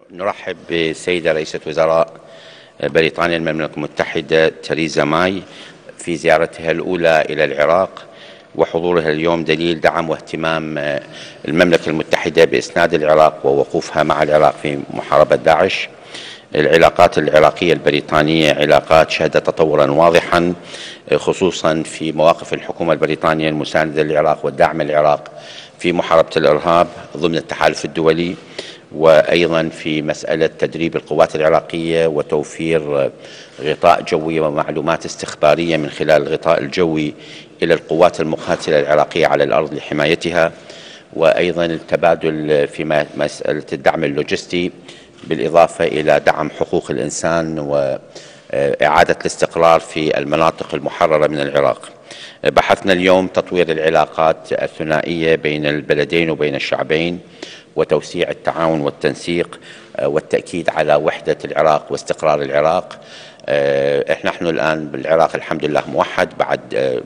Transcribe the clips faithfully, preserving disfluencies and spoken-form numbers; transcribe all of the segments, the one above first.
نرحب بالسيدة رئيسة وزراء بريطانيا المملكة المتحدة تريزا ماي في زيارتها الأولى إلى العراق، وحضورها اليوم دليل دعم واهتمام المملكة المتحدة بإسناد العراق ووقوفها مع العراق في محاربة داعش. العلاقات العراقية البريطانية علاقات شهدت تطورا واضحا، خصوصا في مواقف الحكومة البريطانية المساندة للعراق والدعم العراق في محاربة الإرهاب ضمن التحالف الدولي، وأيضا في مسألة تدريب القوات العراقية وتوفير غطاء جوي ومعلومات استخبارية من خلال الغطاء الجوي إلى القوات المقاتلة العراقية على الأرض لحمايتها، وأيضا التبادل في مسألة الدعم اللوجستي، بالإضافة إلى دعم حقوق الإنسان وإعادة الاستقرار في المناطق المحررة من العراق. بحثنا اليوم تطوير العلاقات الثنائية بين البلدين وبين الشعبين، وتوسيع التعاون والتنسيق والتأكيد على وحدة العراق واستقرار العراق. نحن الآن بالعراق الحمد لله موحد بعد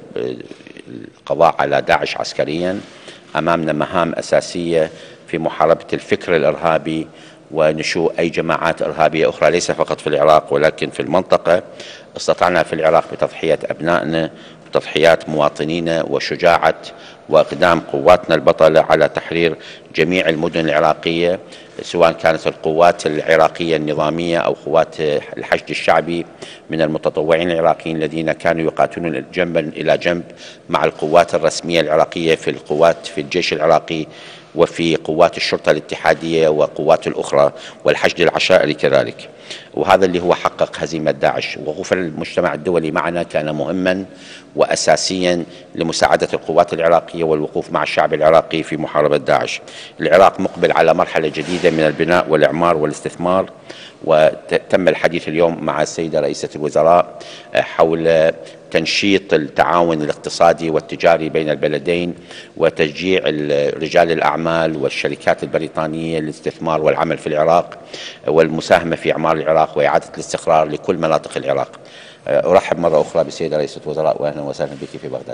القضاء على داعش عسكريا. أمامنا مهام أساسية في محاربة الفكر الإرهابي ونشوء أي جماعات إرهابية أخرى، ليس فقط في العراق ولكن في المنطقة. استطعنا في العراق بتضحية أبنائنا، بتضحيات مواطنينا، وشجاعة وإقدام قواتنا البطلة على تحرير جميع المدن العراقية، سواء كانت القوات العراقية النظامية أو قوات الحشد الشعبي من المتطوعين العراقيين الذين كانوا يقاتلون جنبا إلى جنب مع القوات الرسمية العراقية في القوات في الجيش العراقي وفي قوات الشرطة الاتحادية وقوات الأخرى والحشد العشائري كذلك. وهذا اللي هو حقق هزيمة داعش. وقوف المجتمع الدولي معنا كان مهما وأساسيا لمساعدة القوات العراقية والوقوف مع الشعب العراقي في محاربة داعش. العراق مقبل على مرحلة جديدة من البناء والإعمار والاستثمار، وتم الحديث اليوم مع السيدة رئيسة الوزراء حول تنشيط التعاون الاقتصادي والتجاري بين البلدين، وتشجيع رجال الأعمال والشركات البريطانية للاستثمار والعمل في العراق والمساهمة في إعمار العراق وإعادة الاستقرار لكل مناطق العراق. أرحب مرة أخرى بالسيدة رئيسة الوزراء، وأهلا وسهلا بك في بغداد.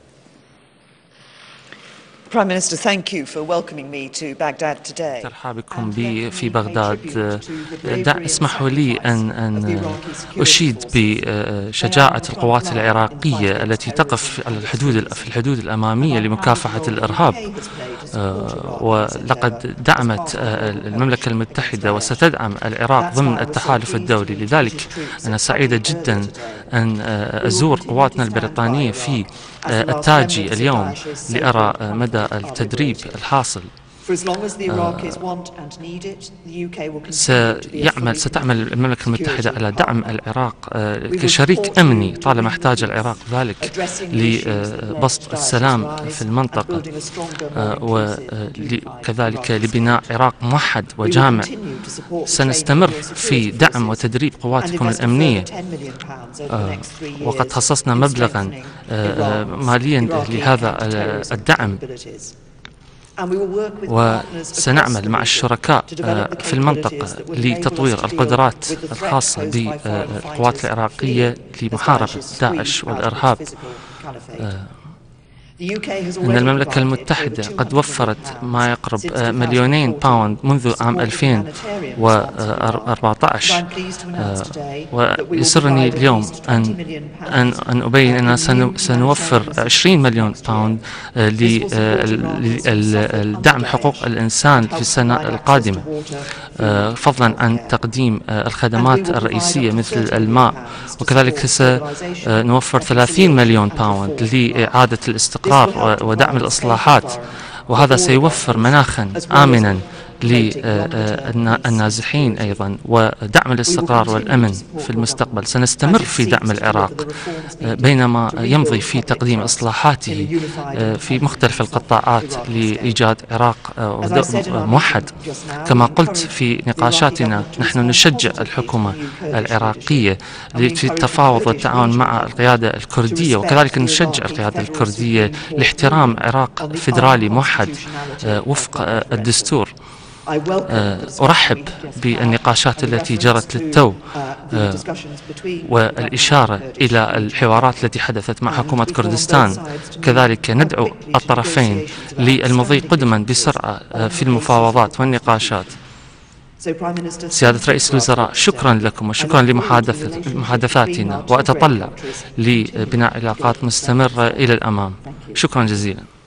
Prime Minister, thank you for welcoming me to Baghdad today. ترحابكم بي في بغداد. دع اسمحوا لي أن أن أشيد بشجاعة القوات العراقية التي تقف على الحدود في الحدود الأمامية لمكافحة الإرهاب، ولقد دعمت المملكة المتحدة وستدعم العراق ضمن التحالف الدولي. لذلك أنا سعيدة جدا أن أزور قواتنا البريطانية في التاجي اليوم لأرى مدى التدريب الحاصل. سيعمل ستعمل المملكة المتحدة على دعم العراق كشريك أمني طالما احتاج العراق ذلك لبسط السلام في المنطقة، وكذلك لبناء عراق موحد وجامع. سنستمر في دعم وتدريب قواتكم الأمنية، وقد خصصنا مبلغا ماليا لهذا الدعم، وسنعمل مع الشركاء في المنطقة لتطوير القدرات الخاصة بالقوات العراقية لمحاربة داعش والإرهاب. إن المملكة المتحدة قد وفرت ما يقرب مليونين باوند منذ عام ألفين وأربعة عشر، ويسرني اليوم أن أن أن أبين أننا سنوفر عشرين مليون باوند لدعم حقوق الإنسان في السنة القادمة، فضلا عن تقديم الخدمات الرئيسية مثل الماء. وكذلك سنوفر ثلاثين مليون باوند لإعادة الاستقرار ودعم الإصلاحات، وهذا سيوفر مناخا آمنا للنازحين أيضا ودعم الاستقرار والأمن في المستقبل. سنستمر في دعم العراق بينما يمضي في تقديم إصلاحاته في مختلف القطاعات لإيجاد عراق موحد. كما قلت في نقاشاتنا، نحن نشجع الحكومة العراقية في التفاوض والتعاون مع القيادة الكردية، وكذلك نشجع القيادة الكردية لاحترام عراق فيدرالي موحد وفق الدستور. أرحب بالنقاشات التي جرت للتو والإشارة إلى الحوارات التي حدثت مع حكومة كردستان. كذلك ندعو الطرفين للمضي قدما بسرعة في المفاوضات والنقاشات. سيادة رئيس الوزراء، شكرا لكم وشكرا لمحادثاتنا، وأتطلع لبناء علاقات مستمرة إلى الأمام. شكرا جزيلا.